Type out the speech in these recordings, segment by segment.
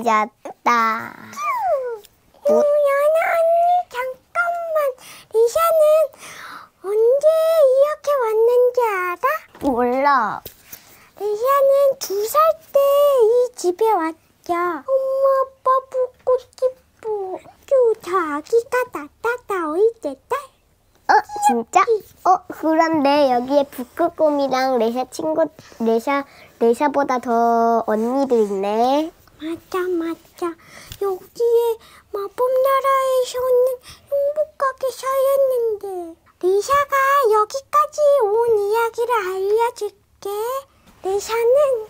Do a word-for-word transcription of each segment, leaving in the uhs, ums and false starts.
늦었다. 뭐? 연아 언니 잠깐만. 리샤는 언제 이렇게 왔는지 알아? 몰라. 리샤는 두 살 때 이 집에 왔죠. 엄마 아빠 보고 싶어. 저 아기가 나타나 어이제 딸. 어 진짜? 어 그런데 여기에 북극곰이랑 레샤 친구 레샤 레샤보다 더 언니들 있네. 맞아 맞아. 여기에 마법나라에서는 행복하게 살았는데. 리샤가 여기까지 온 이야기를 알려줄게. 리샤는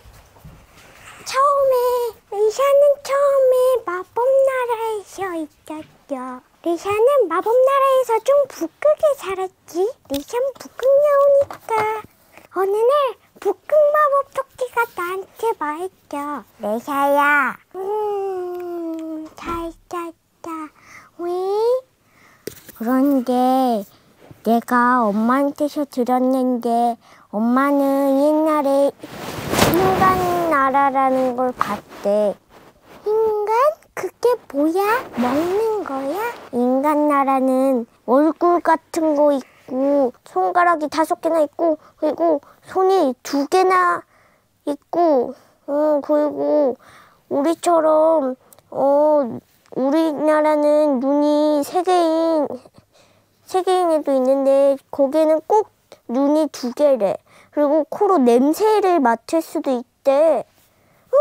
처음에 리샤는 처음에 마법나라에서 있었죠. 리샤는 마법나라에서 좀 북극에 살았지. 리샤는 북극 나오니까 어느 날 북극 마법 토끼가 나한테 말했죠. 리샤야, 음, 잘 잤다. 왜? 그런데 내가 엄마한테서 들었는데 엄마는 옛날에 인간 나라라는 걸 봤대. 인간? 그게 뭐야? 먹는 거야? 인간 나라는 얼굴 같은 거 있고 손가락이 다섯 개나 있고 그리고 손이 두 개나 있고 어, 그리고 우리처럼 어 우리나라는 눈이 세 개인 세 개인에도 있는데 거기는 꼭 눈이 두 개래. 그리고 코로 냄새를 맡을 수도 있대. 어,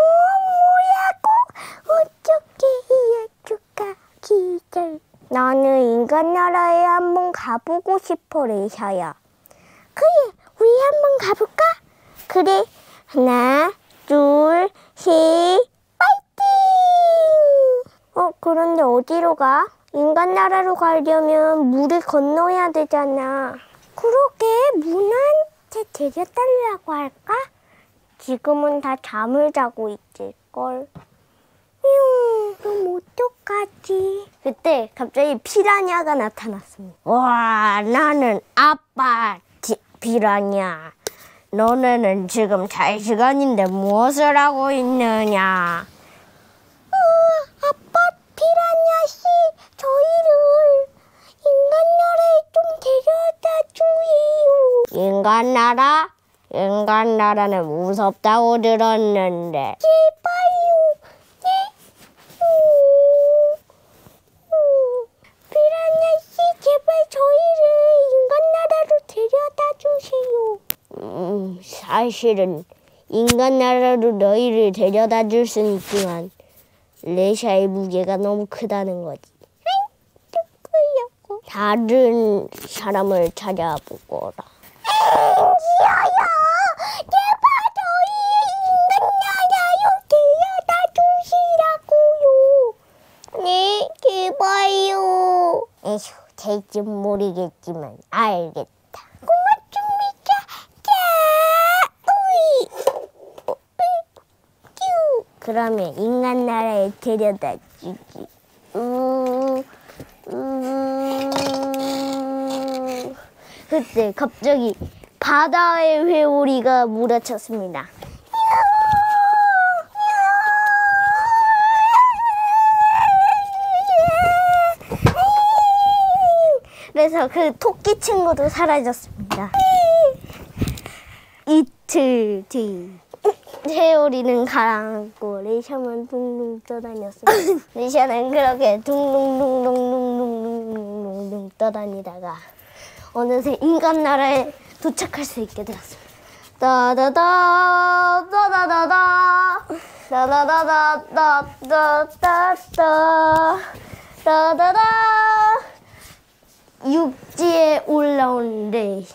뭐라고? 어떻게 이해줄까? 기절. 나는 인간 나라에 한번 가보고 싶어, 레샤야. 그래, 우리 한번 가볼까? 그래, 하나, 둘, 셋, 파이팅! 어, 그런데 어디로 가? 인간 나라로 가려면 물을 건너야 되잖아. 그러게, 문화한테 데려달라고 할까? 지금은 다 잠을 자고 있을걸. 휴, 그럼 어떡하지? 그때 갑자기 피라냐가 나타났습니다. 와, 나는 아빠 지, 피라냐. 너네는 지금 잘 시간인데 무엇을 하고 있느냐? 어, 아빠 피라냐 씨, 저희를 인간 나라에 좀 데려다 주세요. 인간 나라? 인간 나라는 무섭다고 들었는데. 제발요. 네? 음, 음, 피라냐 씨, 제발 저희를 인간 나라로 데려다 주세요. 음, 사실은 인간 나라로 너희를 데려다 줄 순 있지만 레샤의 무게가 너무 크다는 거지. 누구냐고? 다른 사람을 찾아보거라. 싫어요. 제발 저희 인간 나라로 데려다 주시라고요. 네, 제발요. 에휴, 될지 모르겠지만 알겠다. 고맙습니다. 자, 우이. 어, 쭈. 그러면 인간 나라에 데려다 주지. 음, 음. 그때 갑자기 바다의 회오리가 몰아쳤습니다. 그래서 그 토끼 친구도 사라졌습니다. 이틀 뒤 회오리는 가라앉고 레샤만 둥둥 떠다녔습니다. 레샤는 그렇게 둥둥둥둥둥둥둥둥 떠다니다가 어느새 인간 나라에 도착할 수 있게 되었습니다. 따다다 따다다다 따다다다다다다다 따다다 육지에 올라온 레샤.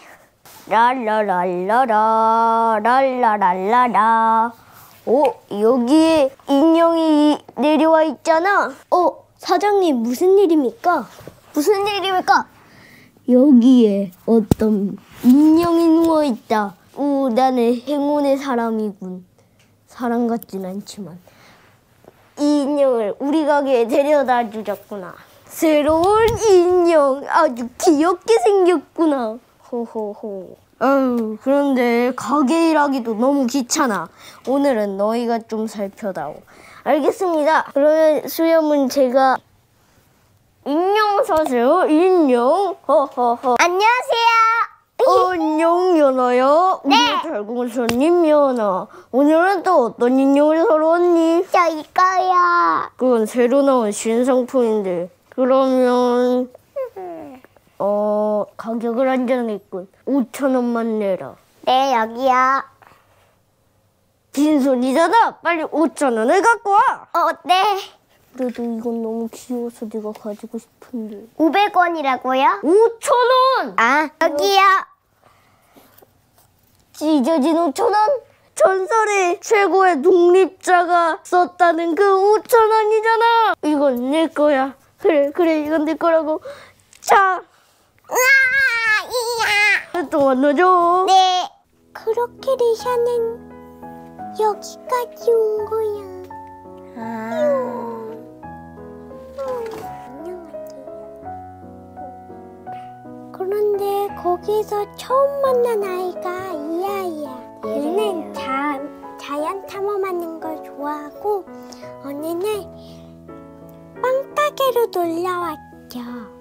랄라랄라라 랄라랄라라. 어, 여기에 인형이 내려와 있잖아. 어, 사장님 무슨 일입니까? 무슨 일입니까? 여기에 어떤 인형이 누워있다. 오, 나는 행운의 사람이군. 사람 같진 않지만 이 인형을 우리 가게에 데려다 주셨구나. 새로운 인형 아주 귀엽게 생겼구나. 호호호. 음, 그런데 가게 일하기도 너무 귀찮아. 오늘은 너희가 좀 살펴다오. 알겠습니다. 그러면 수염은 제가 인형 사세요. 인형. 허허허. 안녕하세요. 어, 안녕 연아야. 네. 우리 달콤한 손님 연아. 오늘은 또 어떤 인형을 사러 왔니? 저 이거요. 그건 새로 나온 신상품인데. 그러면 어 가격을 안 정했군. 오천 원만 내라. 네, 여기요. 빈손이잖아. 빨리 오천 원을 갖고 와. 어, 네. 그래도 이건 너무 귀여워서 네가 가지고 싶은데. 오백 원이라고요? 오천 원! 아, 여기요. 찢어진 오천 원? 전설의 최고의 독립자가 썼다는 그 오천 원이잖아. 이건 내 거야. 그래, 그래, 이건 내 거라고. 자, 우와, 이야. 또 만나줘. 네. 그렇게 리샤는 여기까지 온 거야. 아. 그런데 거기서 처음 만난 아이가 이 아이야. 얘는 자, 자연 탐험하는 걸 좋아하고 어느 날 빵가게로 놀러 왔죠.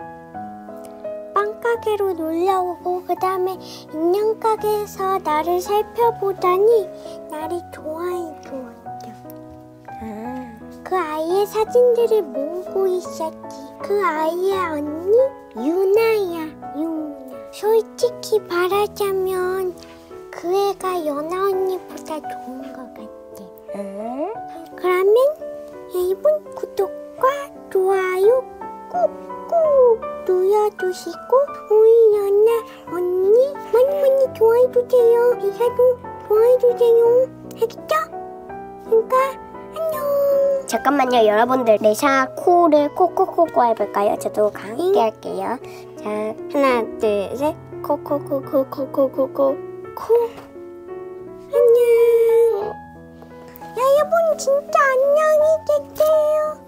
빵가게로 놀러 오고 그 다음에 인형 가게에서 나를 살펴보더니 나를 좋아해 주었죠. 아. 그 아이의 사진들을 모으고 있었지. 그 아이의 언니 유나야. 유나. 솔직히 말하자면 그 애가 연아 언니보다 좋은 것 같아. 에? 그러면 여러분 구독과 좋아요 꾹꾹 눌러주시고 우리 연아 언니 많이 많이 좋아해주세요. 리사도 좋아해주세요. 알겠죠? 그러니까 안녕. 잠깐만요, 여러분들. 레샤 코를 코코코코 해볼까요? 저도 함께 할게요. 자, 하나, 둘, 셋. 코코코코코코코코 코. 안녕. 여러분 진짜 안녕히 계세요.